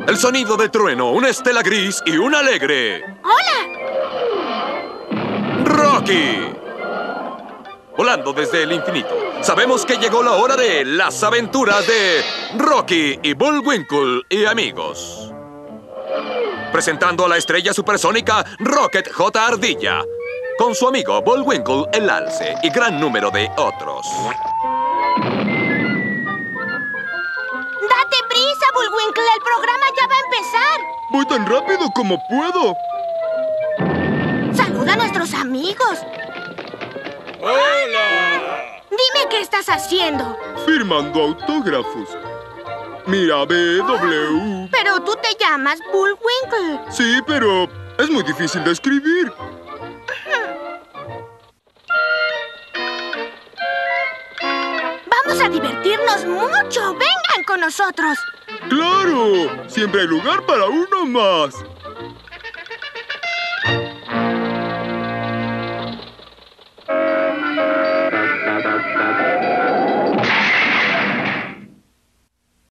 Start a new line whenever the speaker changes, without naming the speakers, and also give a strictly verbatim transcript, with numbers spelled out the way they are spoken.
El sonido de trueno, una estela gris y un alegre.
¡Hola!
¡Rocky! Volando desde el infinito, sabemos que llegó la hora de las aventuras de Rocky y Bullwinkle y amigos. Presentando a la estrella supersónica Rocket J. Ardilla, con su amigo Bullwinkle el Alce y gran número de otros.
¡Date prisa, Bullwinkle! ¡El programa ya va a empezar!
Voy tan rápido como puedo.
¡Saluda a nuestros amigos!
¡Hola!
Dime qué estás haciendo.
Firmando autógrafos. Mira, B W.
Pero tú te llamas Bullwinkle.
Sí, pero es muy difícil de escribir.
Vamos a divertirnos mucho. ¡Vengan con nosotros!
¡Claro! Siempre hay lugar para uno más.